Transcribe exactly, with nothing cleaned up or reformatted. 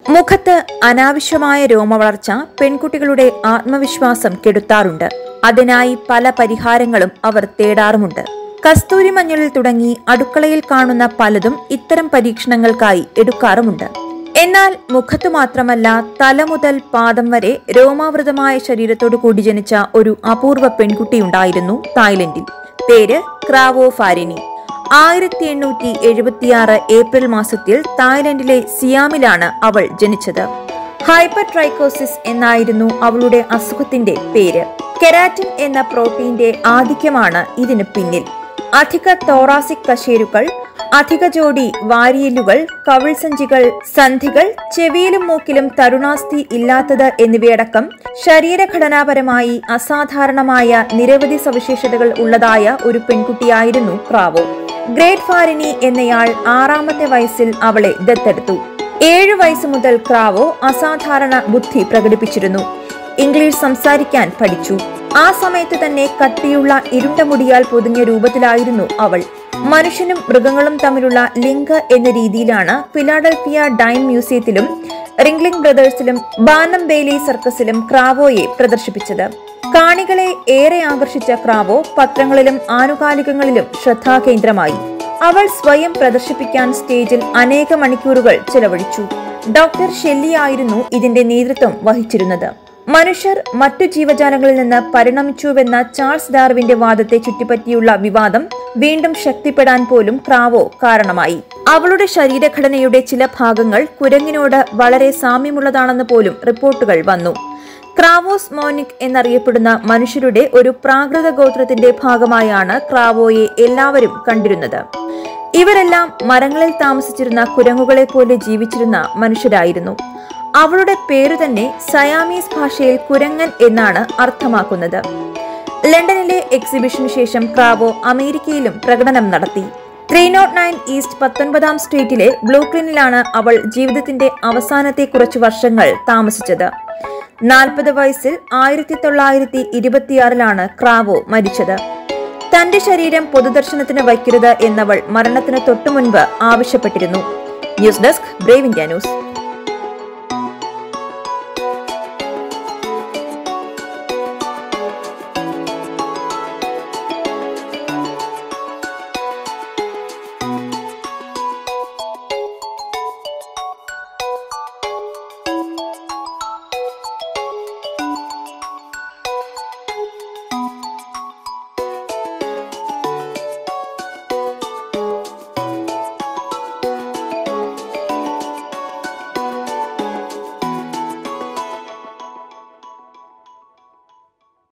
മുഖത്ത് അനാവശ്യമായ രോമവളർച്ച പെൺകുട്ടികളുടെ ആത്മവിശ്വാസം കെടുത്താറുണ്ട്. അതിനായി പല പരിഹാരങ്ങളും അവർ തേടാറുമുണ്ട്. കസ്തൂരി മഞ്ഞളിൽ തുടങ്ങി അടുക്കളയിൽ കാണുന്ന പലതും ഇത്തരം പരീക്ഷണങ്ങൾക്കായി എടുക്കാറുമുണ്ട്. എന്നാൽ മുഖത്തു മാത്രമല്ല, തല മുതൽ പാദം വരെ രോമാവൃതമായ ശരീരത്തോടു കൂടി ജനിച്ച ഒരു അപൂർവ പെൺകുട്ടിയുണ്ടായിരുന്നു തായ്ലൻഡിൽ. പേര് ക്രാവോ ഫാരിനി. ആയിരത്തി എണ്ണൂറ്റി എഴുപത്തിയാറ് ഏപ്രിൽ മാസത്തിൽ തായ്ലൻഡിലെ സിയാമിലാണ് അവൾ ജനിച്ചത്. ഹൈപ്പർ ട്രൈക്കോസിസ് എന്നായിരുന്നു അവളുടെ അസുഖത്തിന്റെ പേര്. കെരാറ്റിൻ എന്ന പ്രോട്ടീന്റെ ആധിക്യമാണ് ഇതിന് പിന്നിൽ. അധിക തോറാസിക് കശേരുക്കൾ, അധിക ജോഡി വാരിയെല്ലുകൾ, കവിൾസഞ്ചികൾ, സന്ധികൾ, ചെവിയിലും മൂക്കിലും തരുണാസ്ഥി ഇല്ലാത്തത് എന്നിവയടക്കം ശരീരഘടനാപരമായി അസാധാരണമായ നിരവധി സവിശേഷതകൾ ഉള്ളതായ ഒരു പെൺകുട്ടിയായിരുന്നു ക്രാവോ. ഗ്രേറ്റ് ഫാരിനി എന്നയാൾ ആറാമത്തെ വയസ്സിൽ അവളെ ദത്തെടുത്തു. ഏഴു വയസ്സ് മുതൽ ക്രാവോ അസാധാരണ ബുദ്ധി പ്രകടിപ്പിച്ചിരുന്നു. ഇംഗ്ലീഷ് സംസാരിക്കാൻ പഠിച്ചു. ആ സമയത്ത് തന്നെ കട്ടിയുള്ള ഇരുണ്ട മുടിയാൽ പൊതിഞ്ഞ രൂപത്തിലായിരുന്നു അവൾ. മനുഷ്യനും മൃഗങ്ങളും തമ്മിലുള്ള ലിങ്ക് എന്ന രീതിയിലാണ് ഫിലാഡൽഫിയ ഡൈൻ മ്യൂസിയത്തിലും റിംഗ്ലിംഗ് ബ്രദേഴ്സിലും ബാനം ബെയ്ലി സർക്കസിലും ക്രാവോയെ പ്രദർശിപ്പിച്ചത്. കാണികളെ ഏറെ ആകർഷിച്ച ക്രാവോ പത്രങ്ങളിലും ആനുകാലികങ്ങളിലും ശ്രദ്ധാകേന്ദ്രമായി. അവൾ സ്വയം പ്രദർശിപ്പിക്കാൻ സ്റ്റേജിൽ അനേക മണിക്കൂറുകൾ ചെലവഴിച്ചു. ഡോക്ടർ ഷെല്ലി ആയിരുന്നു ഇതിന്റെ നേതൃത്വം വഹിച്ചിരുന്നത്. മനുഷ്യർ മറ്റു ജീവജാലങ്ങളിൽ നിന്ന് പരിണമിച്ചുവെന്ന ചാൾസ് ഡാർവിന്റെ വാദത്തെ ചുറ്റിപ്പറ്റിയുള്ള വിവാദം വീണ്ടും ശക്തിപ്പെടാൻ പോലും ക്രാവോ കാരണമായി. അവളുടെ ശരീരഘടനയുടെ ചില ഭാഗങ്ങൾ കുരങ്ങിനോട് വളരെ സാമ്യമുള്ളതാണെന്ന് പോലും റിപ്പോർട്ടുകൾ വന്നു. ക്രാവോസ് മോനിക് എന്നറിയപ്പെടുന്ന മനുഷ്യരുടെ ഒരു പ്രാകൃത ഗോത്രത്തിന്റെ ഭാഗമായാണ് ക്രാവോയെ എല്ലാവരും കണ്ടിരുന്നത്. ഇവരെല്ലാം മരങ്ങളിൽ താമസിച്ചിരുന്ന കുരങ്ങുകളെ പോലെ ജീവിച്ചിരുന്ന മനുഷ്യരായിരുന്നു. അവളുടെ പേരു തന്നെ സയാമീസ് ഭാഷയിൽ കുരങ്ങൻ എന്നാണ് അർത്ഥമാക്കുന്നത്. ലണ്ടനിലെ എക്സിബിഷന് ശേഷം ക്രാവോ അമേരിക്കയിലും പ്രകടനം നടത്തി. ത്രീ നോട്ട് നയൻ ഈസ്റ്റ് പത്തൊൻപതാം സ്ട്രീറ്റിലെ ബ്ലൂക്ലിനിലാണ് അവൾ ജീവിതത്തിന്റെ അവസാനത്തെ കുറച്ചു വർഷങ്ങൾ താമസിച്ചത്. നാൽപ്പത് വയസ്സിൽ ആയിരത്തി തൊള്ളായിരത്തി ഇരുപത്തിയാറിലാണ് ക്രാവോ മരിച്ചത്. തന്റെ ശരീരം പൊതുദർശനത്തിന് വയ്ക്കരുത് എന്നവൾ മരണത്തിന് തൊട്ടുമുൻപ് ആവശ്യപ്പെട്ടിരുന്നു. News desk Brave India news.